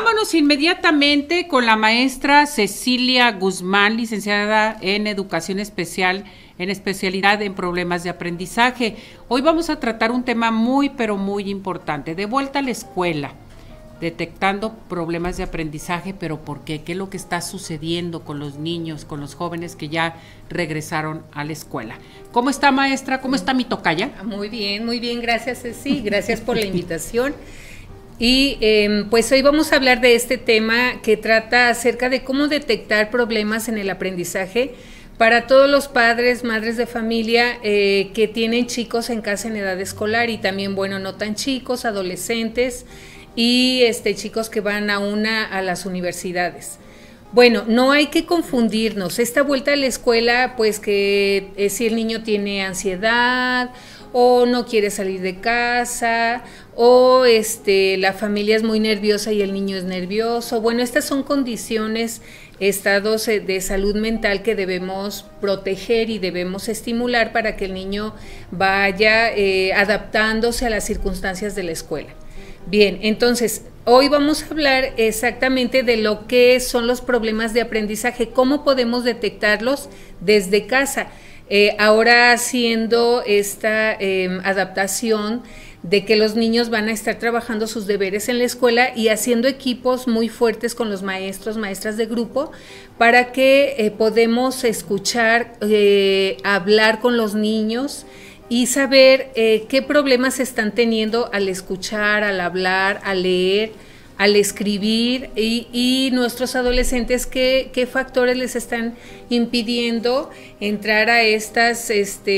vámonos inmediatamente con la maestra Cecilia Guzmán, licenciada en Educación Especial, en especialidad en problemas de aprendizaje. Hoy vamos a tratar un tema muy, pero muy importante. De vuelta a la escuela, detectando problemas de aprendizaje, pero ¿por qué? ¿Qué es lo que está sucediendo con los niños, con los jóvenes que ya regresaron a la escuela? ¿Cómo está, maestra? ¿Cómo está mi tocaya? Muy bien, gracias, Ceci, gracias por la invitación. Y pues hoy vamos a hablar de este tema que trata acerca de cómo detectar problemas en el aprendizaje para todos los padres, madres de familia que tienen chicos en casa en edad escolar y también, bueno, no tan chicos, adolescentes y chicos que van aún a las universidades. Bueno, no hay que confundirnos. Esta vuelta a la escuela, pues que si el niño tiene ansiedad o no quiere salir de casa o la familia es muy nerviosa y el niño es nervioso. Bueno, estas son condiciones, estados de salud mental que debemos proteger y debemos estimular para que el niño vaya adaptándose a las circunstancias de la escuela. Bien, entonces, hoy vamos a hablar exactamente de lo que son los problemas de aprendizaje, cómo podemos detectarlos desde casa. Ahora haciendo esta adaptación de que los niños van a estar trabajando sus deberes en la escuela y haciendo equipos muy fuertes con los maestros, maestras de grupo, para que podemos escuchar, hablar con los niños y saber qué problemas están teniendo al escuchar, al hablar, al leer, al escribir y nuestros adolescentes qué factores les están impidiendo entrar a estas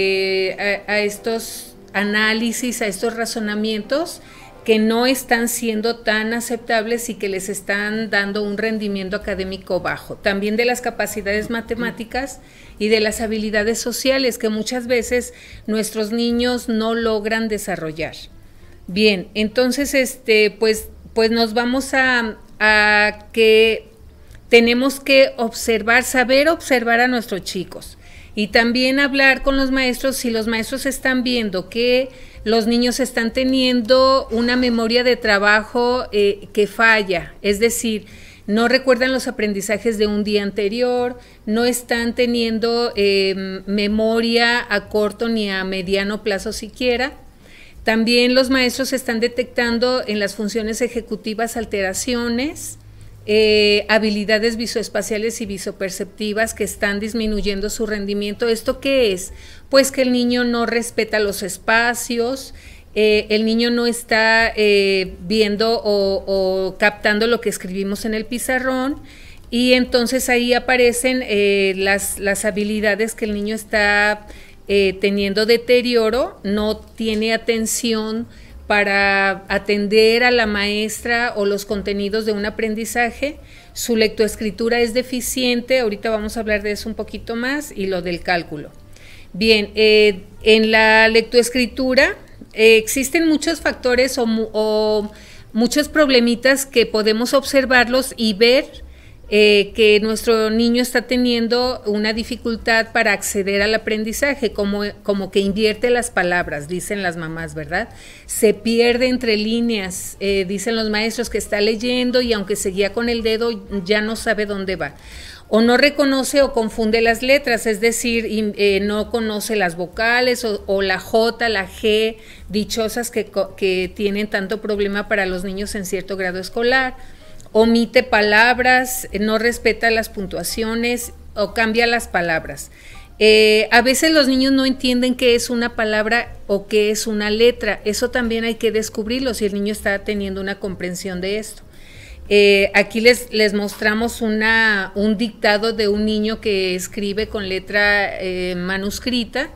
a estos análisis, a estos razonamientos que no están siendo tan aceptables y que les están dando un rendimiento académico bajo. También de las capacidades matemáticas y de las habilidades sociales que muchas veces nuestros niños no logran desarrollar. Bien, entonces pues nos vamos a que tenemos que observar, saber observar a nuestros chicos y también hablar con los maestros si los maestros están viendo que los niños están teniendo una memoria de trabajo que falla, es decir, no recuerdan los aprendizajes de un día anterior, no están teniendo memoria a corto ni a mediano plazo siquiera. También los maestros están detectando en las funciones ejecutivas alteraciones, habilidades visoespaciales y visoperceptivas que están disminuyendo su rendimiento. ¿Esto qué es? Pues que el niño no respeta los espacios, el niño no está viendo o captando lo que escribimos en el pizarrón y entonces ahí aparecen las habilidades que el niño está teniendo deterioro, no tiene atención para atender a la maestra o los contenidos de un aprendizaje, su lectoescritura es deficiente, ahorita vamos a hablar de eso un poquito más, y lo del cálculo. Bien, en la lectoescritura existen muchos factores o muchos problemitas que podemos observarlos y ver que nuestro niño está teniendo una dificultad para acceder al aprendizaje, como que invierte las palabras, dicen las mamás, ¿verdad? Se pierde entre líneas, dicen los maestros que está leyendo y aunque se guía con el dedo ya no sabe dónde va. O no reconoce o confunde las letras, es decir, no conoce las vocales o la J, la G, dichosas que tienen tanto problema para los niños en cierto grado escolar. Omite palabras, no respeta las puntuaciones o cambia las palabras. A veces los niños no entienden qué es una palabra o qué es una letra. Eso también hay que descubrirlo si el niño está teniendo una comprensión de esto. Aquí les mostramos un dictado de un niño que escribe con letra manuscrita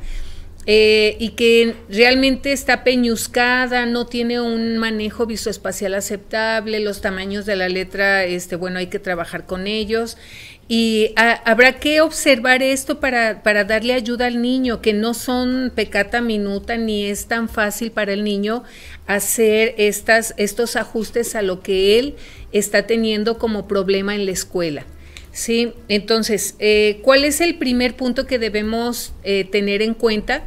y que realmente está peñuscada, no tiene un manejo visoespacial aceptable, los tamaños de la letra, bueno, hay que trabajar con ellos y habrá que observar esto para darle ayuda al niño, que no son peccata minuta ni es tan fácil para el niño hacer estos ajustes a lo que él está teniendo como problema en la escuela. Sí, entonces, ¿cuál es el primer punto que debemos tener en cuenta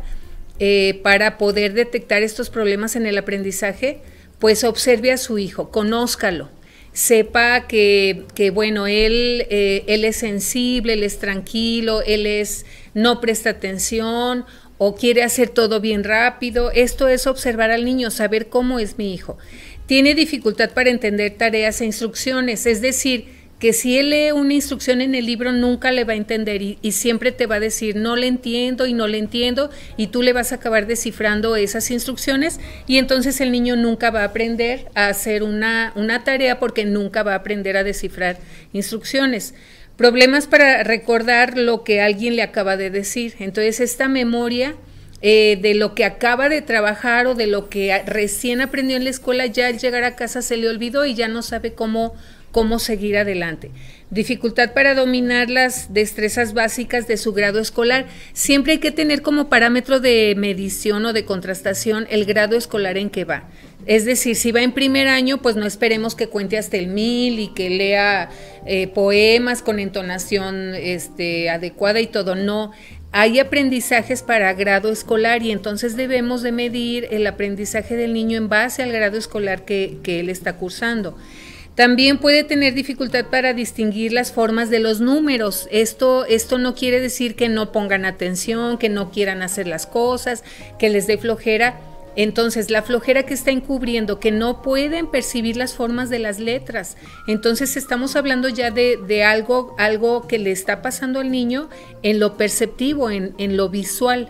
para poder detectar estos problemas en el aprendizaje? Pues observe a su hijo, conózcalo. sepa que bueno, él es sensible, él es tranquilo, no presta atención o quiere hacer todo bien rápido. Esto es observar al niño, saber cómo es mi hijo. Tiene dificultad para entender tareas e instrucciones, es decir, que si él lee una instrucción en el libro nunca le va a entender y siempre te va a decir no le entiendo y no le entiendo, y tú le vas a acabar descifrando esas instrucciones y entonces el niño nunca va a aprender a hacer una tarea porque nunca va a aprender a descifrar instrucciones. Problemas para recordar lo que alguien le acaba de decir. Entonces esta memoria de lo que acaba de trabajar o de lo que recién aprendió en la escuela, ya al llegar a casa se le olvidó y ya no sabe cómo seguir adelante. Dificultad para dominar las destrezas básicas de su grado escolar. Siempre hay que tener como parámetro de medición o de contrastación el grado escolar en que va. Es decir, si va en primer año, pues no esperemos que cuente hasta el 1000 y que lea poemas con entonación adecuada y todo. No, hay aprendizajes para grado escolar y entonces debemos de medir el aprendizaje del niño en base al grado escolar que él está cursando. También puede tener dificultad para distinguir las formas de los números. Esto no quiere decir que no pongan atención, que no quieran hacer las cosas, que les dé flojera. Entonces, la flojera que está encubriendo, que no pueden percibir las formas de las letras. Entonces, estamos hablando ya de algo que le está pasando al niño en lo perceptivo, en lo visual.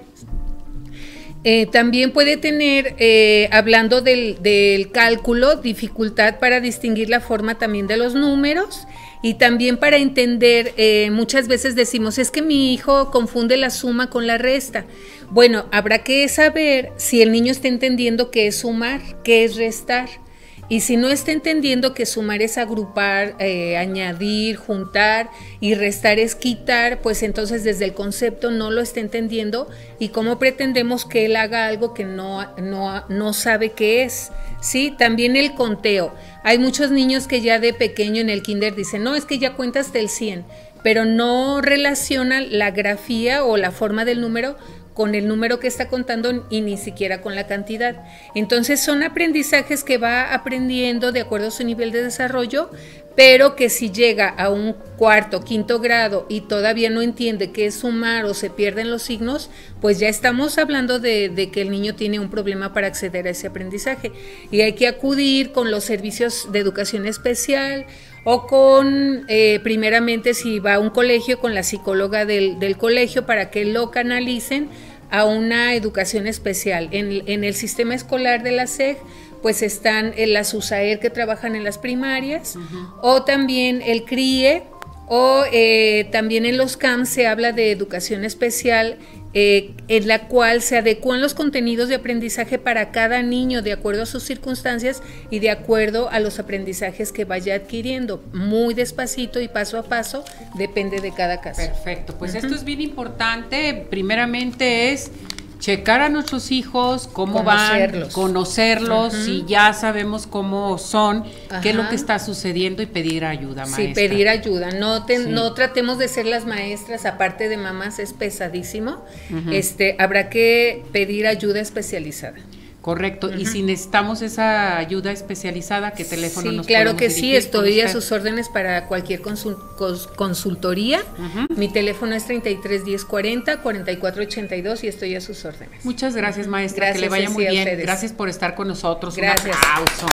También puede tener, hablando del cálculo, dificultad para distinguir la forma también de los números y también para entender, muchas veces decimos, es que mi hijo confunde la suma con la resta. Bueno, habrá que saber si el niño está entendiendo qué es sumar, qué es restar. Y si no está entendiendo que sumar es agrupar, añadir, juntar y restar es quitar, pues entonces desde el concepto no lo está entendiendo y cómo pretendemos que él haga algo que no sabe qué es. Sí, también el conteo. Hay muchos niños que ya de pequeño en el kinder dicen, no, es que ya cuenta hasta el 100, pero no relacionan la grafía o la forma del número con el número que está contando y ni siquiera con la cantidad. Entonces son aprendizajes que va aprendiendo de acuerdo a su nivel de desarrollo, pero que si llega a un cuarto, quinto grado y todavía no entiende qué es sumar o se pierden los signos, pues ya estamos hablando de que el niño tiene un problema para acceder a ese aprendizaje y hay que acudir con los servicios de educación especial o con, primeramente si va a un colegio, con la psicóloga del colegio para que lo canalicen a una educación especial. En el sistema escolar de la SEG, pues están las USAER que trabajan en las primarias, o también el CRIE, o también en los CAMS se habla de educación especial, en la cual se adecuan los contenidos de aprendizaje para cada niño de acuerdo a sus circunstancias y de acuerdo a los aprendizajes que vaya adquiriendo, muy despacito y paso a paso, depende de cada caso. Perfecto, pues esto es bien importante. Primeramente es checar a nuestros hijos, cómo van, conocerlos, si ya sabemos cómo son, qué es lo que está sucediendo y pedir ayuda, maestra. Sí, pedir ayuda, no tratemos de ser las maestras, aparte de mamás es pesadísimo, habrá que pedir ayuda especializada. Correcto, y si necesitamos esa ayuda especializada, ¿qué teléfono nos claro podemos que dirigir? sí, estoy a sus órdenes para cualquier consultoría. Mi teléfono es 33 10 40 44 82 y estoy a sus órdenes. Muchas gracias, maestra, Gracias, que le vaya muy bien. ustedes. Gracias por estar con nosotros. Gracias. Un aplauso.